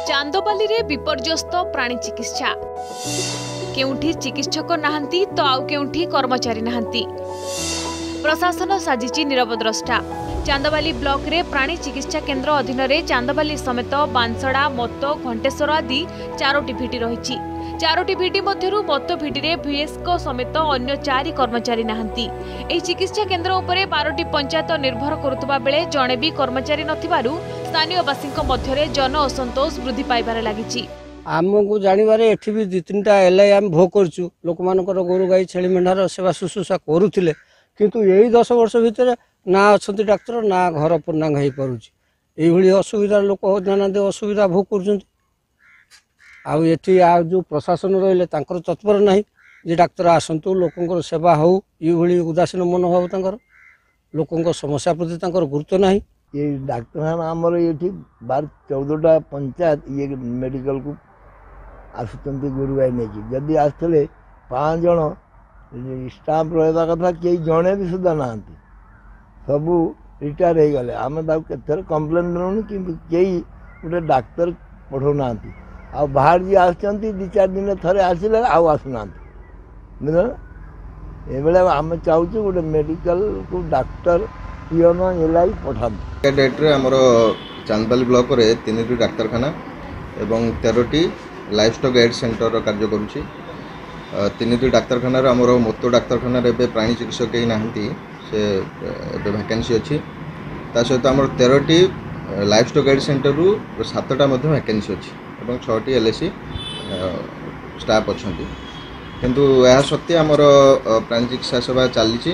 चांदबाली रे विपर्यस्त प्राणी चिकित्सा केउठी चिकित्सक नाहंती तो आउ केउठी कर्मचारी नाहंती। प्रशासन साजिची नीरव द्रष्टा। चांदबाली ब्लॉक रे प्राणी चिकित्सा केन्द्र अधीन रे चांदबाली समेत बांसड़ा मत घंटेश्वर आदि 4टी भिटी रही। 4टी भिटी मध्यरु मत भिटी रे भिएसको समेत अन्य 4 कर्मचारी नाहंती। एही चिकित्सा केन्द्र उपरे 12टी पंचायत निर्भर करुवा बेले जणे भी कर्मचारी नथिबारु स्थानीय बासिंक मध्यरे जन असंतोष वृद्धि पाइबार लागिछि। आमको जानवर एठी भी 2-3टा एलआई आम भोग करछु। लोक मानकर गोरु गाई छेली मेंढार सेवा शुश्रूषा करुथिले, किंतु यही 10 वर्ष भितर ना अच्छी डाक्तर ना घर पूर्णांग हो पारुछि। एही असुविधा लोक नाना असुविधा भोग कर जो प्रशासन रहिले तांकर तत्पर नहीं जे डाक्तर आसतु लोकंकर सेवा हो। ये उदासीन मनोभाव तांकर लोकंकर समस्या प्रति तांकर गुरुत्व नहीं। ये डाक्तरखाना आमर ये 12-14टा पंचायत ये मेडिकल को आसुचंती गोरु गाई नहीं। जदि आसते 5 जन स्टाफ रहा कथा कई जड़े भी सुधा ना सबू रिटायर हो गले। आम के कम्प्लेन देनु कि गोटे डाक्तर पढ़ाऊना आ बाहर जी आसुँच 2-4 दिन थे आसिले आसुना ये आम चाहूँ गोटे मेडिकल को डाक्तर पियन एलआई पठा। डेट्रे आमर चांदबाली ब्लॉक रे 3टी डाक्तरखाना एवं 13टी लाइफ स्टॉक एड सेंटर कार्य करुच्ची। 3टी डाक्तरखाना आमर मोतो डाक्तरखाना एवं प्राणी चिकित्सक कहीं नाहंती से वैकेंसी अच्छी। ता सहित आमर 13टी लाइफ स्टॉक एड सेंटर रु 7टा वैकेंसी अच्छी एवं 6टी एलएसी स्टाफ अच्छा। किंतु यह सत्वे आमर प्राणी चिकित्सा सेवा चली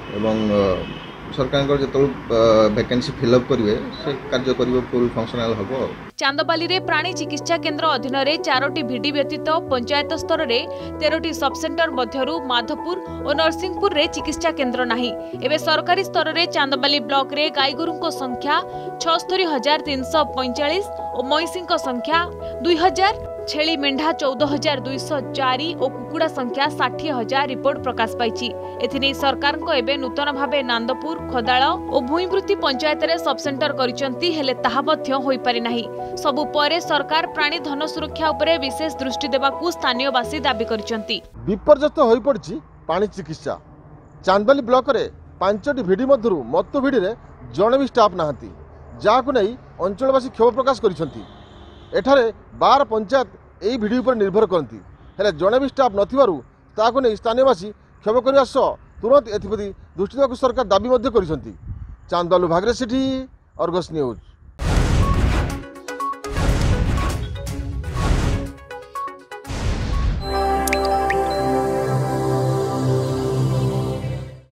सरकार जो वैकेंसी फिलअप करेंगे से कार्य करेंगे फुल फंक्शनल हम। चांदबाली रे प्राणी चिकित्सा केन्द्र अधीन रे 4टी भिडी व्यतीत पंचायत स्तर रे 13टी सब सेंटर मध्यरु माधपुर और नरसिंहपुर रे चिकित्सा केन्द्र नाही। एबे सरकारी स्तर रे चांदबाली ब्लॉक रे गाईगोरु को संख्या 76,345 और महिषी संख्या 2,000, छेली मेंढा 14,204 और कुकुड़ा संख्या 60,000 रिपोर्ट प्रकाश पाई। एथिने सरकार को एबे नूतन भावे नांदपुर खोदाଳ और भूईवृत्ति पंचायत रे सब सेंटर करिसंती हेले ताहा मध्य होई पारि नाही। सबु परे सरकार प्राणी धन सुरक्षा उपरे विशेष दृष्टि देबाकू स्थानीयवासी दाबी करिसंती। विपर्यस्त होई पड़छि पानी चिकित्सा। चांदबाली ब्लॉक रे 5टी भिडी मध्यरु मत्तो भिडी रे जणे भी स्टाफ नाहंती, जाहाकु नै अंचलवासी क्षोभ प्रकाश करिसंती। एठारे 12 पंचायत यही भिडी पर निर्भर करती हेले जड़े भी स्टाफ नथिबारु ताकु नै स्थानीयवासी क्षोभ करने सह तुरंत एथिप्रति दृष्टि देबाकू सरकार दाबी कर। चांदबाली भाग्रे सिटी अर्गस न्यूज।